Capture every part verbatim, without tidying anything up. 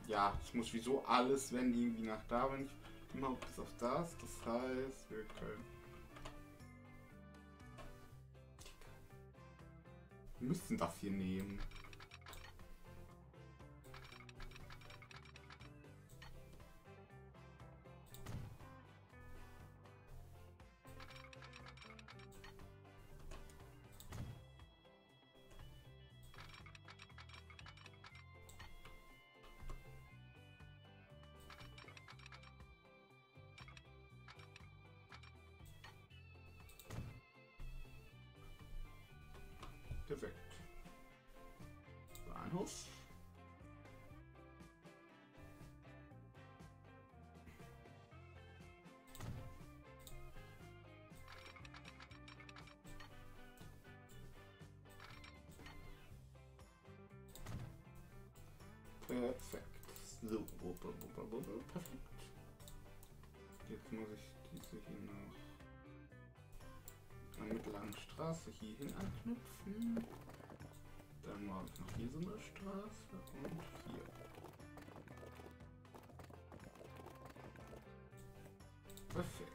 ja, ich muss wieso alles, wenn irgendwie nach da, wenn ich immer bis auf das. Das heißt, wir können. Wir müssen das hier nehmen. Perfekt. Bahnhof. Perfekt. So, perfekt. Jetzt muss ich diese hier noch an mittleren Straße hier hin anknüpfen. Dann mache ich noch hier so eine Straße und hier. Perfekt.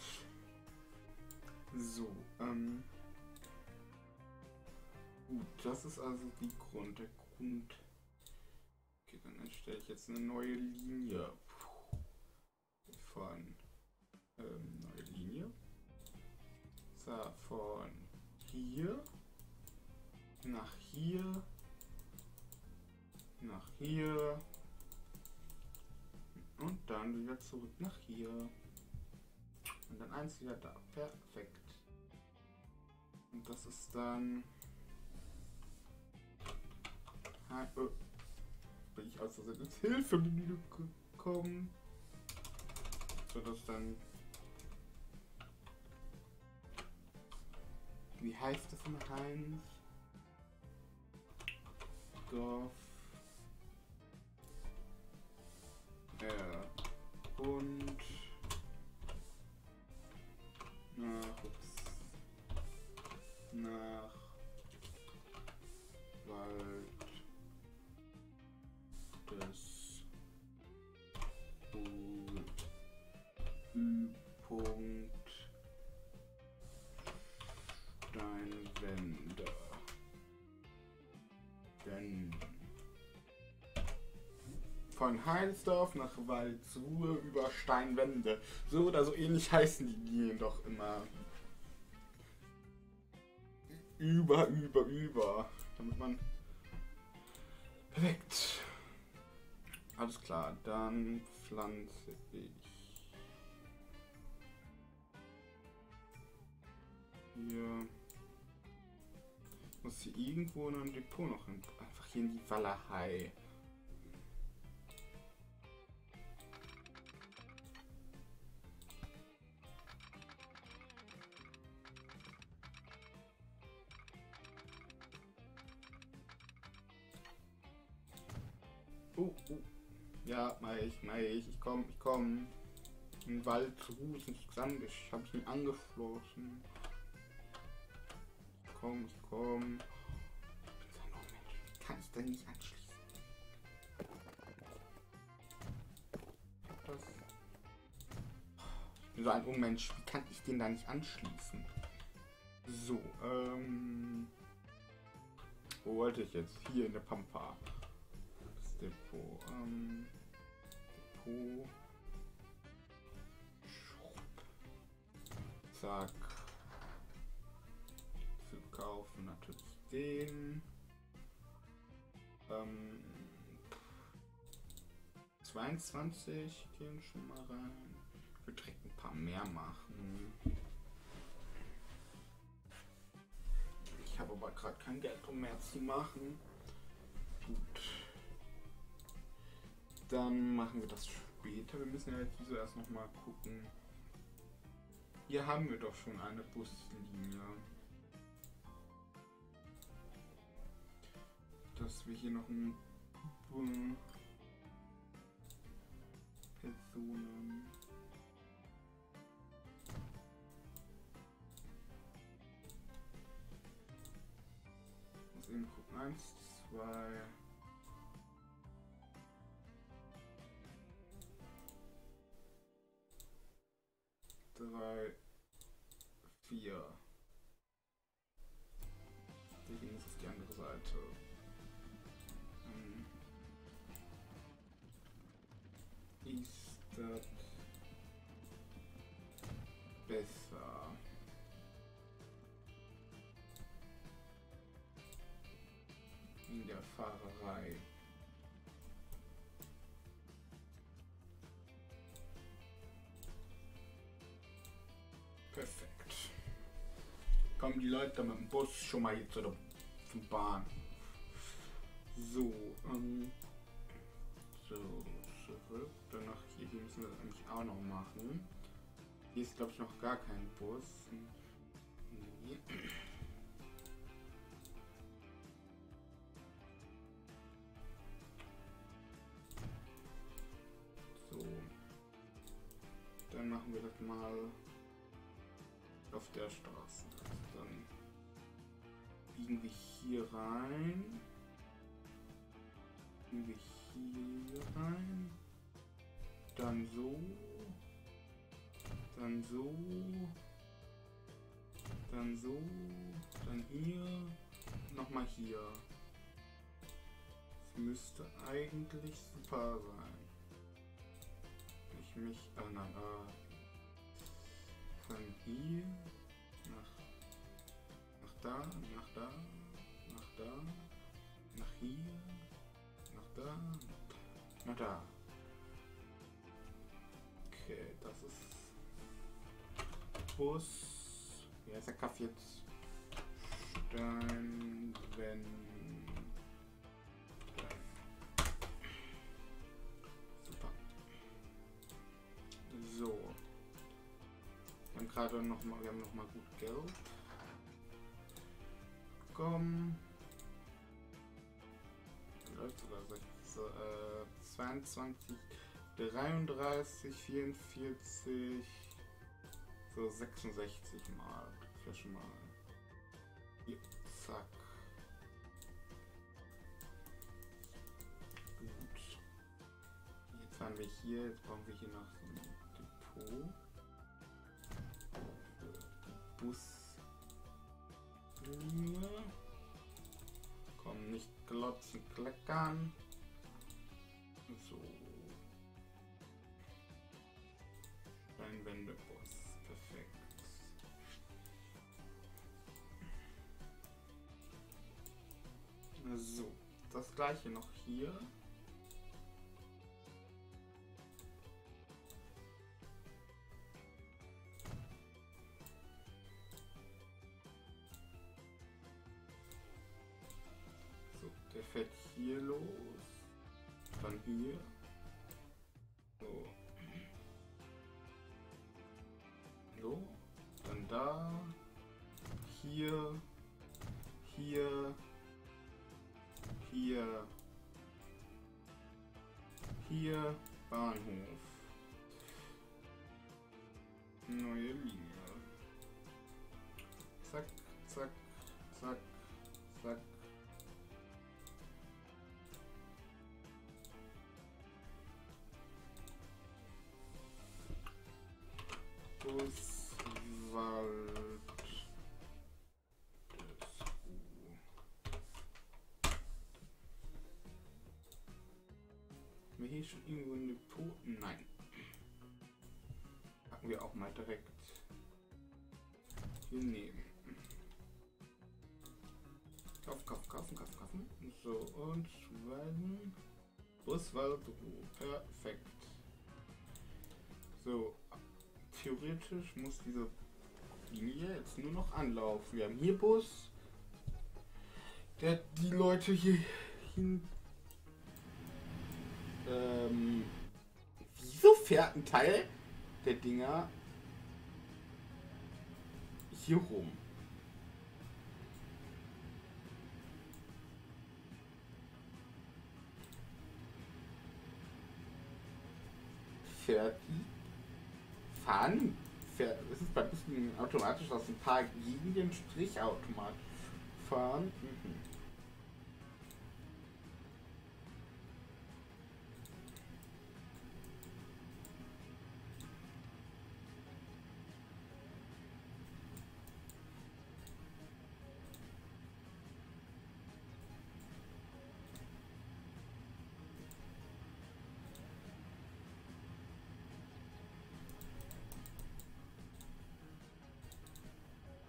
So, ähm. Gut, das ist also die Grund, der Grund. Okay, dann erstelle ich jetzt eine neue Linie. Von ähm, neue Linie. So, von hier nach hier nach hier und dann wieder zurück nach hier und dann eins wieder da. Perfekt. Und das ist dann oh, bin ich aus der ins Hilfemenü gekommen, so dass dann, wie heißt das in Heinz? Dorf. Äh, und nach, ups, nach Wald des Ü-Punkt Steinwände. Denn von Heinsdorf nach Waldsruhe über Steinwände. So oder so ähnlich heißen die Linien doch immer. Über, über, über. Damit man. Perfekt. Alles klar, dann pflanze ich hier. Muss hier irgendwo in einem Depot noch hin. Einfach hier in die Walachei. Oh, oh. Ja, mach ich, mach ich. Ich komm, ich komm. Im Wald zu Fuß ins Sand. Ich hab's mir angeschlossen. Ich komm, ich komm. Ich bin so ein Mensch. Wie kann ich denn nicht anschließen? Das. Ich bin so ein Unmensch. Wie kann ich den da nicht anschließen? So, ähm. Wo wollte ich jetzt? Hier in der Pampa. Das Depot. Ähm. Depot. Schrupp. Zack. Wir kaufen natürlich den. Ähm. zweiundzwanzig gehen schon mal rein. Ich würde direkt ein paar mehr machen. Ich habe aber gerade kein Geld, um mehr zu machen. Gut. Dann machen wir das später. Wir müssen ja jetzt wieso erst noch mal gucken. Hier haben wir doch schon eine Buslinie. Dass wir hier noch ein um, Personen. Muss eben gucken. Eins, zwei. vier. Die muss auf die andere Seite. Hm. Ist das besser? In der Fahrerei. Perfekt. Kommen die Leute mit dem Bus schon mal hier zu der zum Bahn. So, ähm, so, zurück. Danach hier, hier müssen wir das eigentlich auch noch machen. Hier ist, glaube ich, noch gar kein Bus. Nee. So. Dann machen wir das mal auf der Straße. Dann biegen wir hier rein. Biegen wir hier rein. Dann so. Dann so. Dann so. Dann hier. Nochmal hier. Das müsste eigentlich super sein. Ich mich. Ah nein, äh. Von hier. Nach. Nach da. Nach da. Nach da. Nach hier. Nach da. Nach da. Okay, das ist Bus. Wie heißt der Kaffee jetzt? Stein, wenn. Super. So. Wir haben gerade noch mal, wir haben noch mal gut Geld. Komm. Läuft sogar so, äh, zweiundzwanzig. dreiunddreißig, vierundvierzig, so sechsundsechzig mal. Das wäre schon mal. Hier, zack. Gut. Jetzt haben wir hier, jetzt brauchen wir hier noch so ein Depot. Für die Buslinie. Komm, nicht glotzen, kleckern. So. Ein Wendebus. Perfekt. So. Das gleiche noch hier. So, der fährt hier los. Dann hier. So. So. Dann da. Hier. Hier. Hier. Hier. Bahnhof. Neue Linie. Zack, zack, zack, zack. Buswald. Haben wir hier schon irgendwo ein Depot? Nein. Packen wir auch mal direkt hier neben. Kaufen, kaufen, kaufen, kaufen, kaufen. So, und Schweigen. Buswald. Perfekt. So. Theoretisch muss diese Linie jetzt nur noch anlaufen. Wir haben hier Bus, der die Leute hier hin. Ähm, wieso fährt ein Teil der Dinger hier rum? Fährt die? Fahren? Fährt, ist es bei Bussen automatisch, dass ein paar gegen den Strich automatisch fahren? Mhm.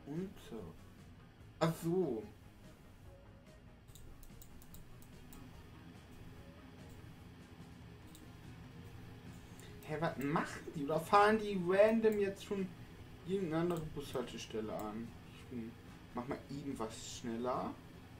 Unter. Ach so. Hä, was machen die? Oder fahren die random jetzt schon irgendeine andere Bushaltestelle an? Ich mach mal eben was schneller.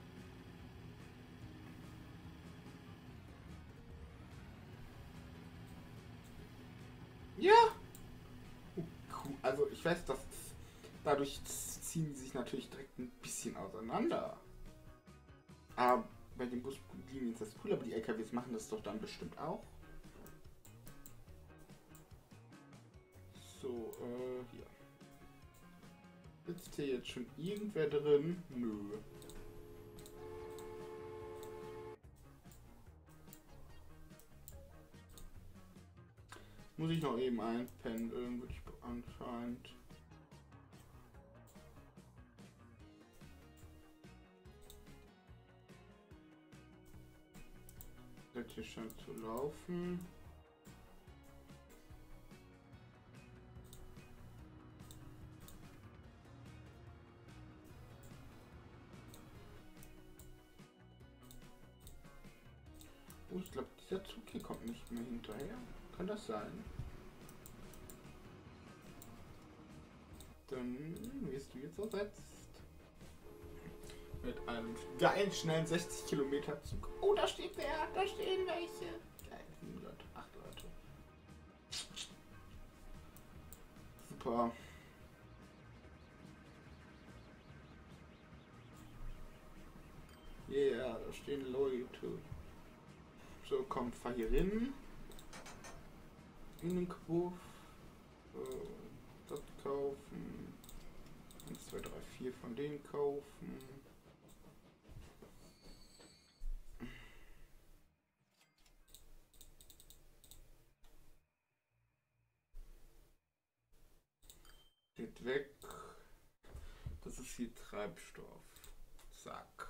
Ja. Oh, cool. Also ich weiß, dass dadurch ziehen sie sich natürlich direkt ein bisschen auseinander. Aber bei den Buslinien ist das cool, aber die L K Ws machen das doch dann bestimmt auch. So, äh, hier. Sitzt hier jetzt schon irgendwer drin? Nö. Muss ich noch eben einpendeln, würde ich anscheinend. Das hier scheint zu laufen. Oh, ich glaube, dieser Zug hier kommt nicht mehr hinterher. Kann das sein? Dann wirst du jetzt ersetzt. Mit einem geilen, schnellen sechzig Kilometer Zug. Oh, da steht wer, da stehen welche. Geil, sieben Leute, acht Leute. Super. Yeah, da stehen Leute. So, komm, fahr hier rein. In den Kabuff. Äh, das kaufen. eins, zwei, drei, vier von denen kaufen. Geht weg. Das ist hier Treibstoff. Zack.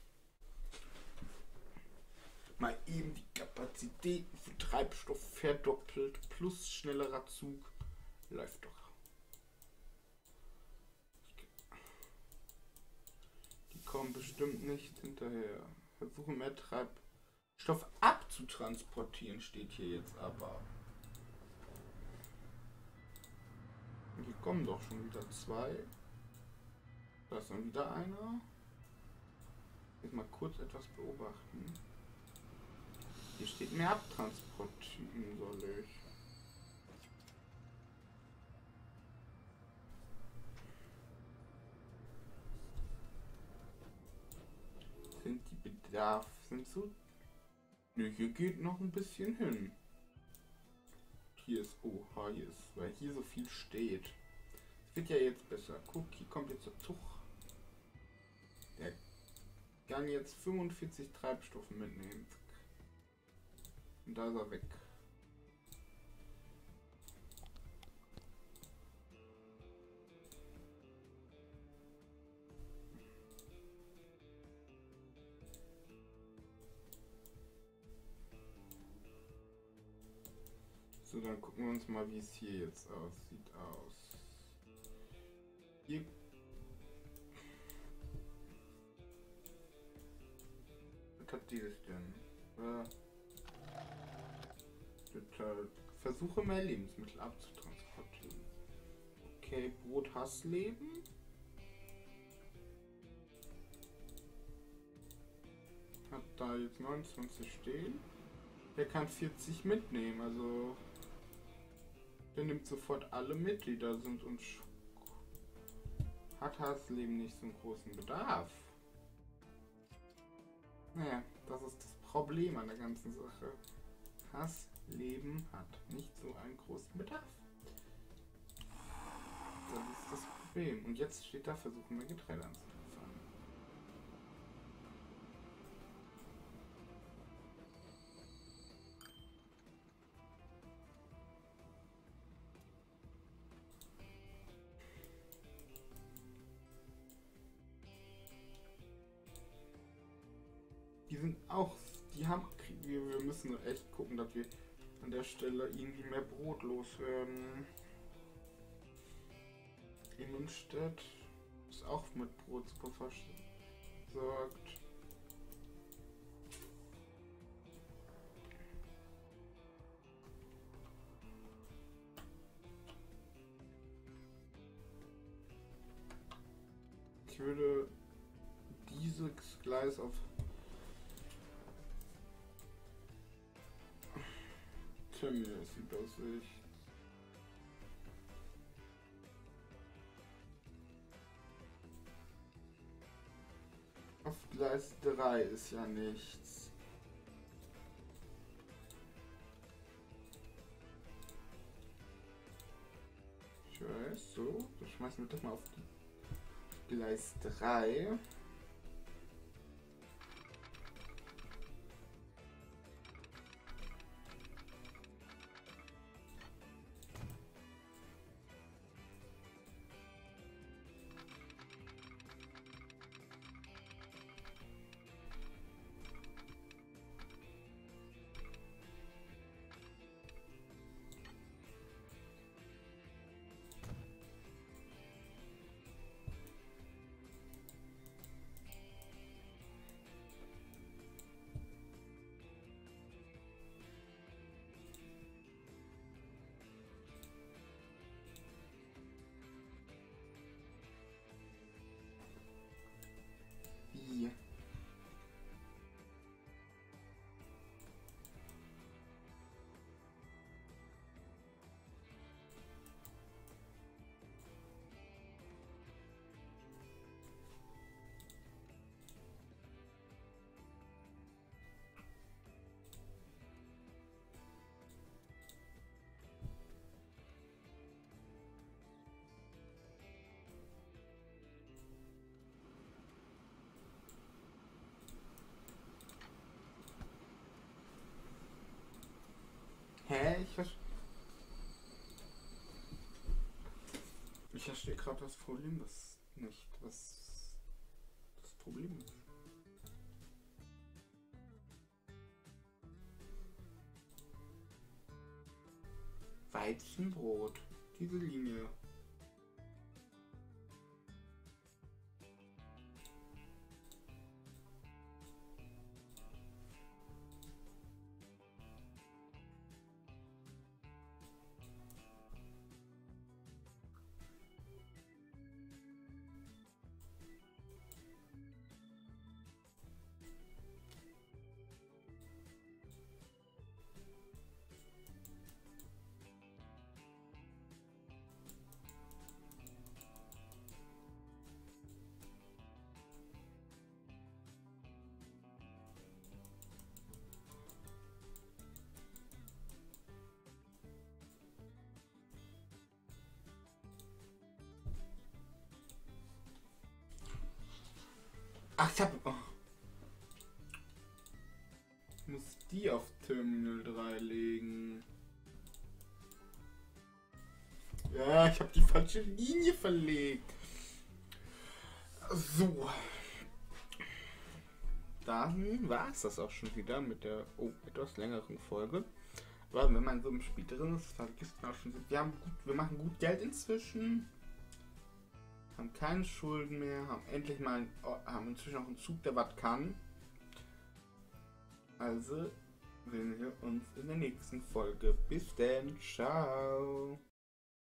Mal eben die Kapazitäten für Treibstoff verdoppelt. Plus schnellerer Zug. Läuft doch. Die kommen bestimmt nicht hinterher. Versuche mehr Treibstoff abzutransportieren, steht hier jetzt aber. Hier kommen doch schon wieder zwei. Da ist dann wieder einer. Jetzt mal kurz etwas beobachten. Hier steht mehr abtransportieren soll ich. Sind die Bedarf sind so? Nö, hier geht noch ein bisschen hin. Hier ist, oha, hier ist, weil hier so viel steht. Es wird ja jetzt besser. Guck, hier kommt jetzt der Zug. Der kann jetzt fünfundvierzig Treibstoffe mitnehmen. Und da ist er weg. So, dann gucken wir uns mal, wie es hier jetzt aussieht. Aus. Hier. Was hat dieses denn? Äh, Versuche mehr Lebensmittel abzutransportieren. Okay, Brot, Hassleben. Hat da jetzt neunundzwanzig stehen. Der kann vierzig mitnehmen, also der nimmt sofort alle mit, die da sind und hat Hassleben nicht so einen großen Bedarf. Naja, das ist das Problem an der ganzen Sache. Hassleben hat nicht so einen großen Bedarf. Das ist das Problem. Und jetzt steht da, versuchen wir Getreide anzufahren. Die sind auch, die haben, wir, wir müssen echt gucken, dass wir an der Stelle irgendwie mehr Brot loswerden. Innenstadt. Ist auch mit Brotsuppe versorgt. Ich würde dieses Gleis auf Terminus Übersicht. Auf Gleis drei ist ja nichts. Ich weiß, so. Das schmeißen wir doch mal auf Gleis drei. Wie? Hä? Ich verstehe. Ich verstehe gerade das Problem das nicht. Was das Problem ist. Weizenbrot. Diese Linie. Ach, ich hab. Oh. Ich muss die auf Terminal drei legen. Ja, ich habe die falsche Linie verlegt. So. Dann war es das auch schon wieder mit der oh, etwas längeren Folge. Aber wenn man so im Spiel drin ist, vergisst man auch schon. Wir, haben gut, wir machen gut Geld inzwischen. Haben keine Schulden mehr. Haben endlich mal haben inzwischen auch einen Zug, der was kann. Also sehen wir uns in der nächsten Folge. Bis dann. Ciao.